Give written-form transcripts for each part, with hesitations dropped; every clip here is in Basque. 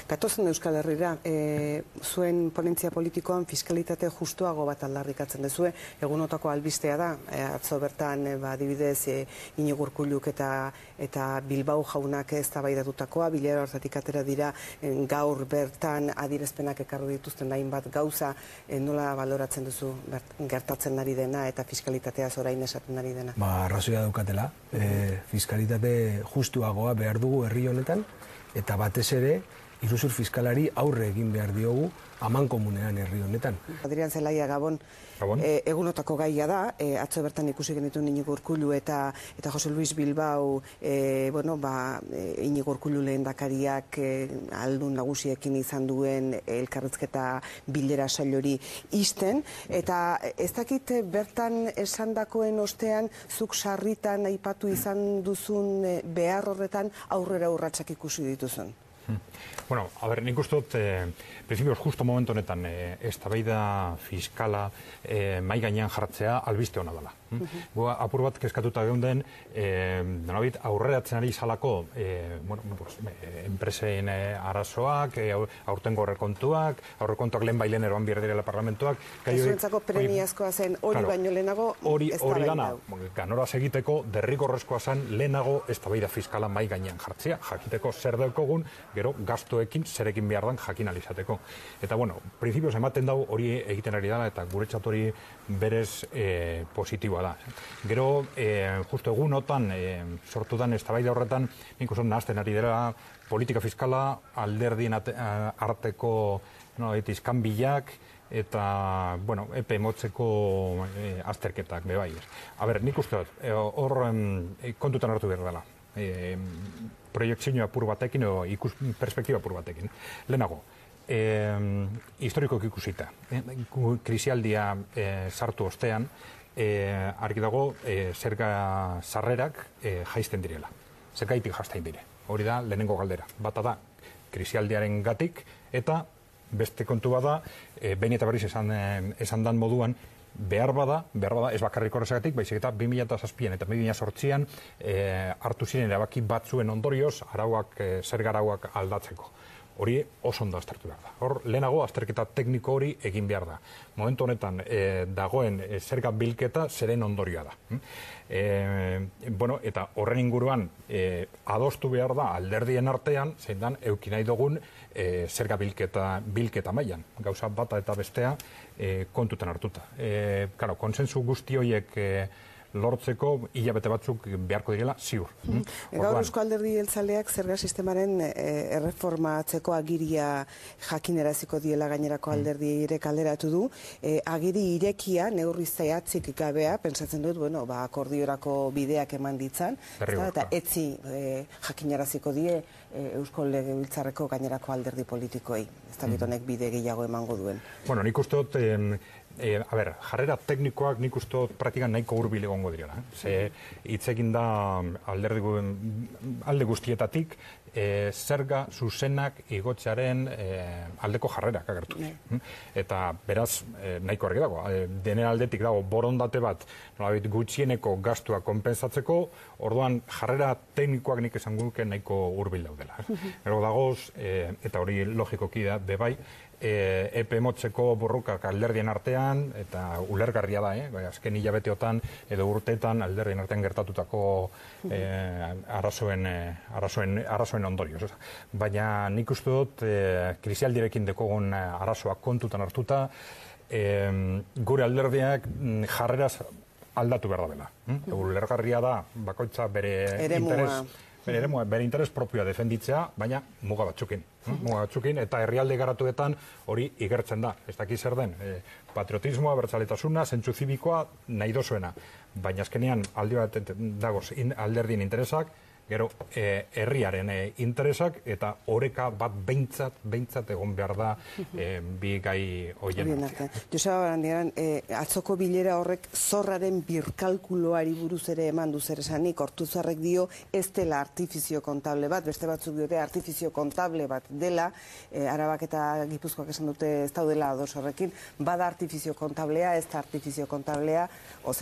Gatozen Euskal Herrira, zuen ponentzia politikoan fiskalitate justuago bat aldarrikatzen duzue, egunotako albistea da, atzo bertan, adibidez, Iñigo Urkulluk eta Bilbao jaunak eztabaidatutakoa, bilera hortatik atera dira gaur bertan adierazpenak ekarri dituzten hainbat gauza, nola baloratzen duzu gertatzen ari dena eta fiskalitatea orain esaten ari dena? Arrazoia daukatela, fiskalitate justuagoa behar dugu herri honetan, eta batez ere, iruzur fiskalari aurre egin behar diogu amankomunean herri honetan. Adrian Zelaia, Gabon. Egunotako gaia da, atzo bertan ikusi genitu Iñigo Urkullu eta Jose Luis Bilbao, Iñigo Urkullu lehendakariak aldun nagusiekin izan duen elkarrizketa bilera sail hori isten, eta ez dakit bertan esandakoen ostean zuk sarritan aipatu izan duzun behar horretan aurrera urratsak ikusi dituzun. Bueno, nik uste dut, principios justo momentu honetan, eztabaida fiskala mai gainean jartzea albiste hona dela. Apur bat kezkatuta geunden, aurreratzen ari izalako enpresen arazoak, aurtengo aurrekontuak lehen bailen eroan bierderela parlamentuak. Zuentzako premiazkoa zen hori baino lehenago eztabaida. Ganoraz egiteko derrigorrezkoa zen lehenago eztabaida fiskala mai gainean jartzea, jakiteko zer daukogun, gero gastuekin zerekin behar dan jakin alizateko. Eta, principios ematen dau hori egiten ari dela eta guretzat hori berez positiboa da. Gero, justo egunotan sortu den eztabaida horretan, nik uste nahazten ari dela politika fiskala alderdien arteko iskanbilak eta, epe motzeko azterketak, bebai. Nik uste hor kontutan hartu behar dela. Proiektzio apur batekin o perspektiba apur batekin. Lehenago, historikoak ikusita. Krisialdia sartu ostean, argi dago, zerga sarrerak jaisten direla. Zergaitik jaisten dire. Hori da, lehenengo galdera. Bata da, krisialdiaren gatik, eta beste kontu bada, behin eta berriz esan dan moduan, behar bada, ez bakarrik horrezagatik, baizik eta 2007an eta 2008an hartu ziren erabaki batzuen ondorioz zerga arauak aldatzeko. Hori oso ondo aztertu behar da. Hor, lehenago azterketa tekniko hori egin behar da. Momentu honetan dagoen zerga bilketa zeren ondorioa da. Eta horren inguruan adostu behar da alderdien artean, zein dan, euki nahi dugun zerga bilketa mailan. Gauza bata eta bestea kontutan hartuta. Konsensu guzti horiek lortzeko hilabete batzuk beharko direla, ziur. Gaur Eusko Alderdi Jeltzaleak zerga sistemaren erreformatzeko agiria jakineraziko diela gainerako alderdiek alderatu du. Agiri irekia, neurri zehatzik gabea, pentsatzen dut, akordiorako bideak eman ditzan, eta etzi jakineraziko die Eusko Legebiltzarreko gainerako alderdi politikoei. Ez dakit honek bide gehiago emango duen. Nik uste dut, jarrera teknikoak nik uste dut praktikan nahiko hurbil egongo direla. Hitz egin da alde guztietatik zerga zuzenak igotzearen aldeko jarrerak agertu. Eta beraz nahiko argi dago. Denen aldetik dago borondate bat gutxieneko gastua konpensatzeko, orduan jarrera teknikoak nik esan guke nahiko hurbil daudela. Gero dagoz, eta hori logikoki da, bebai, epe motzeko borrokak alderdien artean, eta ulergarria da, azken hilabeteotan edo urteetan alderdien artean gertatutako arazoen ondorioz. Baina nik uste dut krisialdirekin dekogun arazoak kontutan hartuta, gure alderdiak jarreraz aldatu behar da dela. Ulergarria da, bakoitza bere interes propioa defenditzea, baina muga batzukin, eta herrialde garatuetan hori igertzen da. Ez daki zer den, patriotismoa, bertzaletasuna, zentzu zibikoa nahi dozuena. Baina azkenean alde bat dagoz alderdien interesak, gero herriaren interesak eta oreka bat behintzat egon behar da bi gai horien artean. Joseba Barandiaran, atzoko bilera horrek zorraren birkalkuloari buruz ere eman du zer esanik, Ortuzarrek dio ez dela artifizio kontable bat, beste batzuk diote artifizio kontable bat dela, Arabak eta Gipuzkoak esan dute ez daudela ados horrekin, bada artifizio kontablea, ez da artifizio kontablea, o zer da?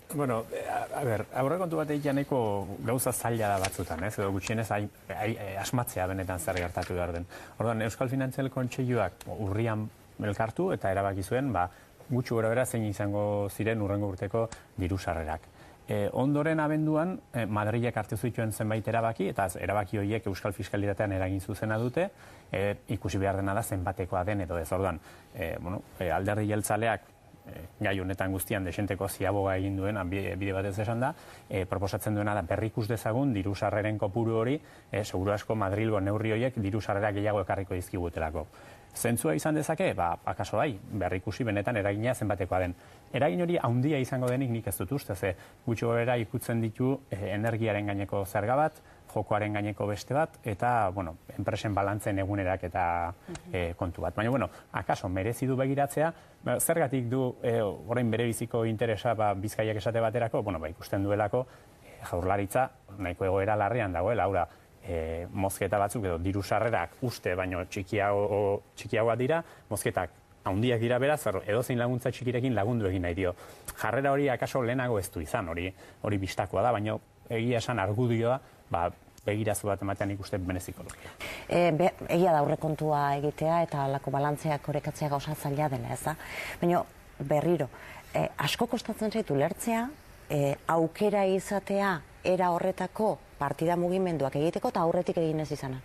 Bueno, a ber, aurrekontu bat egitea nahiko gauza zaila da batzutan, ez? Edo gutxienez asmatzea benetan zer gertatu behar den. Orduan, Euskal Finantzial Kontseiluak urrian elkartu eta erabaki zuen, gutxi gorabehera zein izango ziren hurrengo urteko diru sarrerak. Ondoren abenduan, Madrilek hartu zituen zenbait erabaki, eta erabaki horiek Euskal Fiskalitatean eragin zuzena dute, ikusi behar dena da zenbatekoa den edo ez. Orduan, alderdi jeltzaleak gai honetan guztian desenteko ziaboga egin duen, bide batez esan da, proposatzen duena da berrikus dezagun diru sarreren kopuru hori, seguru asko Madrilgo neurri horiek diru sarrera gehiago ekarriko dizkigutelako. Zentzua izan dezake, akaso bai, berrikusi benetan eragina zenbatekoa den. Eragin hori handia izango denik nik ez dut uste, ze gutxi gorabehera ikutzen ditu energiaren gaineko zerga bat, jokoaren gaineko beste bat, eta, enpresen balantzen egunerak eta kontu bat. Baina, akaso merezi du begiratzea, zergatik du orain bere biziko interesa Bizkaiak esate baterako, ikusten duelako Jaurlaritza nahiko egoera larrian dagoela, hau da, mozketa batzuk edo diru sarrerak uste baino txikiagoa dira, mozketak handiak dira beraz, edozein laguntza txikirekin lagundu egin nahi dio. Jarrera hori akaso lehenago ez du izan, hori bistakoa da, baina egia esan argudioa, begirazu bat ematean ikusten beneziko luke. Egia da aurrekontua egitea eta alako balantzeak orekatzea gauza zaila dela, ez da? Baina berriro, asko kostatzen zaitu lertzea, aukera izatea era horretako partida mugimenduak egiteko eta aurretik egin ez izana.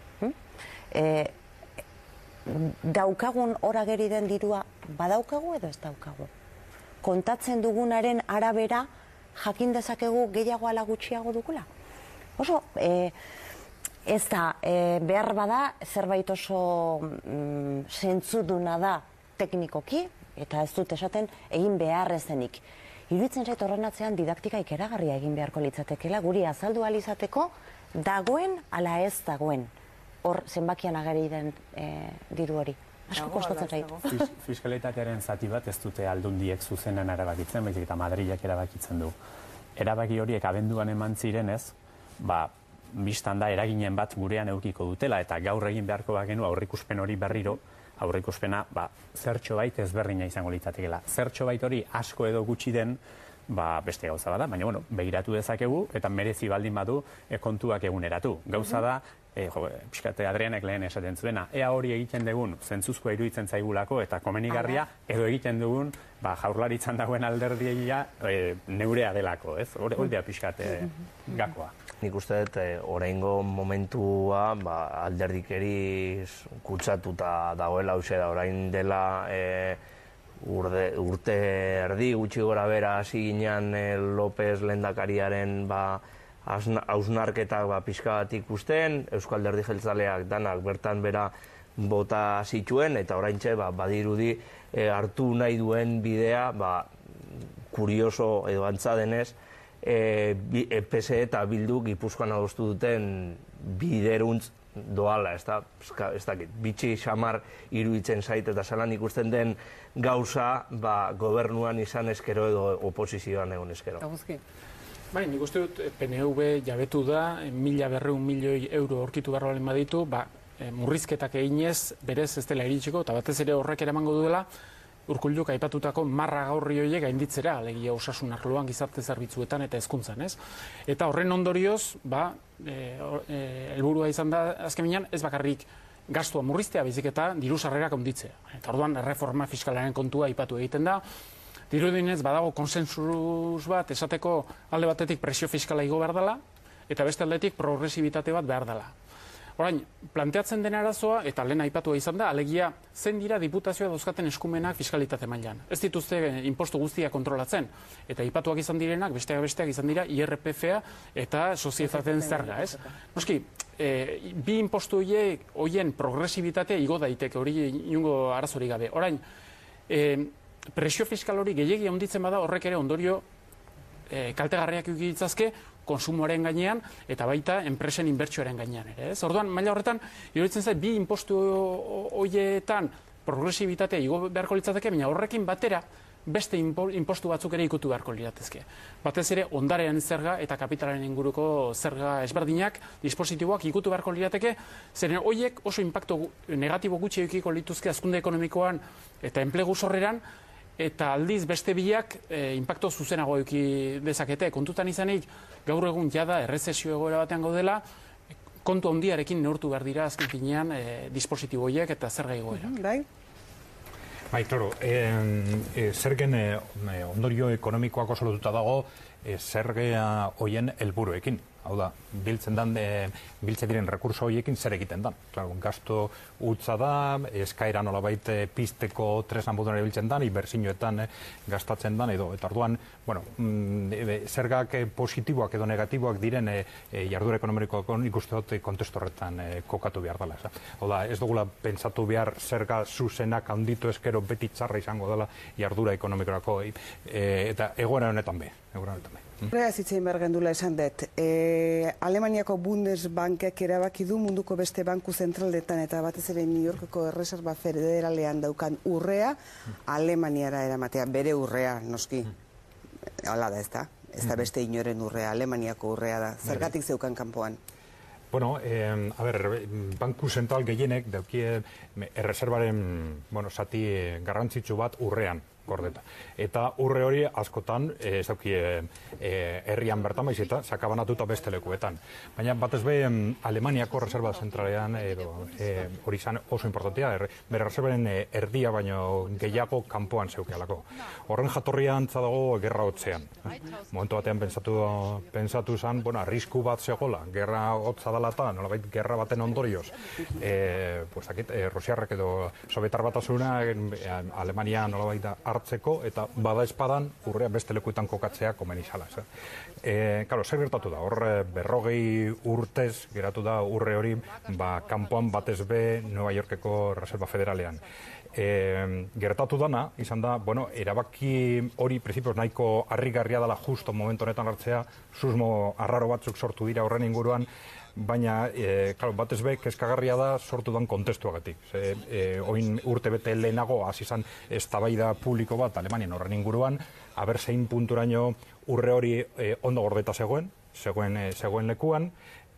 Daukagun orageri den dirua badaukagu edo ez daukagu? Kontatzen dugunaren arabera jakin dezakegu gehiago ala gutxiago dugula? Oso, ez da, behar bada zerbait oso zentzuduna da teknikoki, eta ez dut esaten egin behar ezenik. Iruditzen zait horren atzean didaktika ikeragarria egin beharko litzatekela, guri azaldu ahal izateko dagoen ala ez dagoen. Hor zenbakian ageri den diru hori. Asko kostatzen zait. Fiskalitatearen zati bat ez dute aldundiek zuzenan erabakitzen, baizik eta Madrilek erabakitzen du. Erabaki horiek abenduan eman zirenez, bistan da eraginen bat gurean edukiko dutela, eta gaur egin beharko bagenu aurrikuspen hori berriro, aurrikuspena zertxo bait ezberdina izango litzatekeela. Zertxo bait hori asko edo gutxi den, beste gauza bada, baina begiratu dezakegu eta merezi baldin badu kontuak eguneratu. Gauza da, pixkate Adrianek lehen esaten zuena, ea hori egiten dugun zentzuzkoa iruditzen zaigulako eta komenigarria, edo egiten dugun Jaurlaritzan dagoen alderdia neurea delako, ez? Hori da pixkate gakoa. Nik uste dut, oraingo momentua alderdikeri kutsatuta dagoela, hauxe da, orain dela urte erdi gutxi gora bera hasi ginean López lehendakariaren hausnarketak pixka bat ikusten, Euskal Alderdi Jeltzaleak danak bertan bera bota zituen, eta oraintxe badirudi hartu nahi duen bidea, kurioso edo antza denez, PSE eta Bildu Gipuzkoan adostu duten bideruntz doala, ez dakit, bitxi xamar iruditzen zait eta zelan ikusten den gauza gobernuan izan eskero edo oposizioan egon eskero. Bai, nik uste dut PNV jabetu da, 1.200 milioi euro aurkitu behar balen baditu, murrizketak eginez berez ez dela iritsiko, eta batez ere horrek eramango duela, Urkulluk aipatutako marra gaurri horiek gainditzera, alegia osasun arloan, gizarte zerbitzuetan eta hezkuntzan, ez? Eta horren ondorioz, helburua izan da azkenean ez bakarrik gastua murriztea, baizik eta diru sarrerak handitzea. Eta orduan erreforma fiskalaren kontua aipatu egiten da. Dirudinez badago konsensus bat esateko alde batetik presio fiskala igo behar dela, eta beste aldetik progresibitate bat behar dela. Orain, planteatzen den arazoa, eta lehen aipatua izan da, alegia zen dira diputazioa dauzkaten eskumenak fiskalitate mailan. Ez dituzte impostu guztia kontrolatzen, eta aipatuak izan direnak, besteak izan dira, IRPF-a eta sozietateen zerga, ez? Noski, bi impostu horien progresibitatea igo daiteke, hori inungo arazorik gabe. Orain, presio fiskal hori gehiegi handitzen bada horrek ere ondorio kaltegarriak ditzazke konsumoaren gainean eta baita enpresen inbertsioaren gainean ere. Orduan, maila horretan, iruditzen zait, bi impostu horietan progresibitatea igo beharko litzateke, baina horrekin batera beste impostu batzuk ere ikutu beharko liratezke. Batez ere, ondarean zerga eta kapitalaren inguruko zerga ezberdinak, dispositiboak ikutu beharko lirateke, zeren horiek oso inpaktu negatibo gutxi edukiko lituzke hazkunde ekonomikoan eta enplegu sorreran, eta aldiz beste biak inpakto zuzenago eduki dezakete. Kontutan izanik, gaur egun jada errezesio egoera batean gaudela, kontu handiarekin neurtu behar dira azken finean dispositibo horiek eta zerga igoera. Bai, klaro, zergen ondorio ekonomikoak oso lotuta dago zergea hoien helburuekin. Hau da, biltzen diren rekurso horiekin zer egiten da. Claro, gasto utza da, eskaera nolabait pizteko tresna moduan erabiltzen da, inbertsioetan gastatzen da, edo. Eta orduan, bueno, zergak positiboak edo negatiboak diren jarduera ekonomikoak ikuste dut kontestu horretan kokatu behar dela. Hau da, ez dugula pentsatu behar zerga zuzenak handitu eskero beti txarra izango dela jarduera ekonomikorako eta egoera honetan be. Urrea zitzein behar gendula esan dut. Alemaniako Bundesbankek erabaki du munduko beste banku zentraletan eta batez ere New Yorkeko erreserba federalean daukan urrea Alemaniara eramatea, bere urrea, noski. Hala da, ez da? Ez da beste inoren urrea, Alemaniako urrea da. Zergatik zeukan kanpoan? Bueno, banku zentral gehienek daukie erreserbaren zati garrantzitsu bat urrean gordeta. Eta urre hori askotan herrian bertan baiz eta sakabanatuta beste lekuetan. Baina batez be Alemaniako reserva zentralean hori izan oso importantea, bere reserbaren erdia baino gehiago kanpoan zeukealako. Horren jatorria antza dago gerra hotzean. Momentu batean pentsatu zen, arrisku bat zegoela, gerra hotza dela eta nolabait gerra baten ondorioz. Rusiarrek edo Sobietar Batasuna Alemania nolabait hartzeko eta bada espadan urrea beste lekuetan kokatzea komen izala. Zer gertatu da, hor 40 urtez geratu da urre hori kanpoan batez be Nueva Yorkeko Reserva Federalean. Gertatu dana, izan da, erabaki hori principios nahiko harrigarria dela justo momentu honetan hartzea, susmo arraro batzuk sortu dira horren inguruan, baina batez be kezkagarria da sortu den kontestuagatik. Oin urte bete lehenago hasi izan eztabaida publiko bat Alemanian horren inguruan, aber zein punturaino urre hori ondo gordeta zegoen lekuan,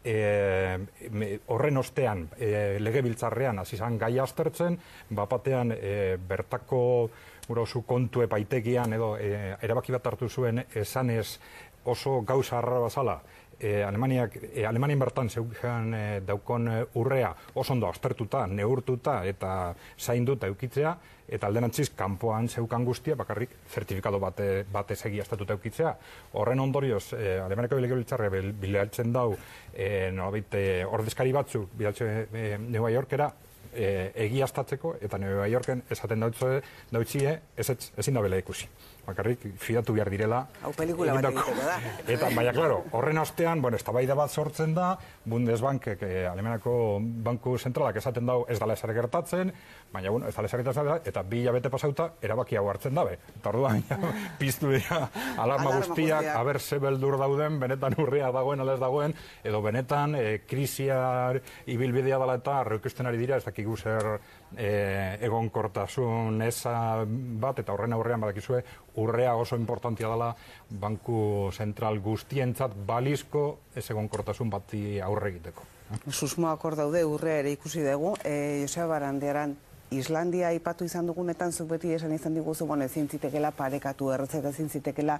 horren ostean legebiltzarrean hasi izan gai aztertzen, batean bertako kontu epaitegian edo erabaki bat hartu zuen esanez oso gauza arrara bazala, Alemanian bertan zeukan daukon urrea oso ondo aztertuta, neurtuta eta zainduta eukitzea, eta alderantziz kanpoan zeukan guztia bakarrik zertifikado batez egiaztatuta eukitzea. Horren ondorioz, Alemaniako legebiltzarra bilaltzen dau nolabait ordezkari batzuk bilaltzen Nueva Yorkera egiaztatzeko, eta Nueva Yorken esaten dautzie ezin da bela ikusi. Bakarrik fidatu behar direla. Hau pelikula bat egiteko da. Eta, baina, klaro, horren ostean, eztabaida bat sortzen da, Bundesbankek, Alemaniako Banku Zentralak esaten dau ez dala ezer gertatzen, baina, ez dala ezer gertatzen da, eta 2 hilabete pasauta erabaki hau hartzen dabe. Eta orduan, piztu dira alarma guztiak, aber ze beldur dauden, benetan urrea dagoen, ala ez dagoen, edo benetan krisiar ibilbidea dela eta arreukusten ari dira, ez dakigu zer egonkortasun eza bat, eta horren aurrean badakizue urrea oso importantia dela banku zentral guztientzat balizko ez egonkortasun bati aurre egiteko. Susmoak hor daude urrea ere ikusi dugu. Joseba Barandiaran, Islandia aipatu izan dugunetan, zuk beti esan izan diguzu, ezin zitekela parekatu erretzeta, ezin zitekela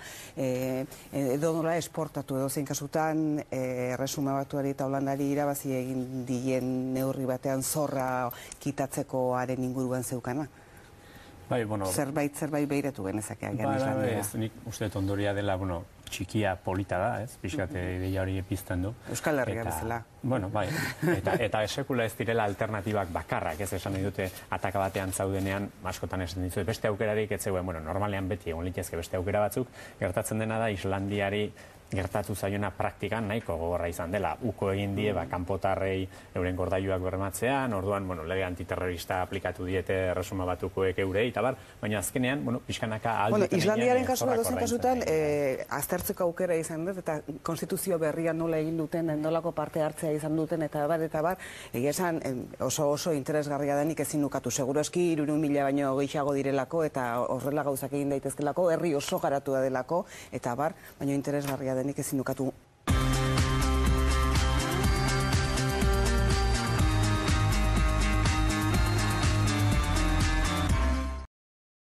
edo nola esportatu edo zein kasutan Erresuma Batuari eta Holandari irabazi egin dien neurri batean zorra kitatzeko haren inguruan zeukana. Zerbait beiratu genezake agian Islandia. Nik uste dut ondoria dela, txikia polita da, pixkate ideia hori pizten du. Euskal Herria bezala. Eta esekula ez direla alternatibak bakarrak, ez esan dute ataka batean zaudenean, askotan esan ditut, beste aukerarik ez zegoen, normalean beti egon litezke beste aukera batzuk, gertatzen dena da Islandiari gertatu zaiona praktikan nahiko gogorra izan dela. Uko egin die, kanpotarrei euren gordailuak bermatzean, orduan, lege antiterrorista aplikatu diete Erresuma Batukoek eurei, eta baina azkenean, pixkanaka alduten egin... Islandiaren kasua dozen kasutan, aztertzeko aukera izan dut, eta konstituzio berria nola egin duten, nolako parte hartzea izan duten, eta bar, egia esan oso interesgarria denik ezin nukatu. Seguro eski 3.000 baino gehiago direlako, eta horrela gauzak egin daitezkelako, herri oso garatua delako, eta baino interesgarria denik ezin nukatu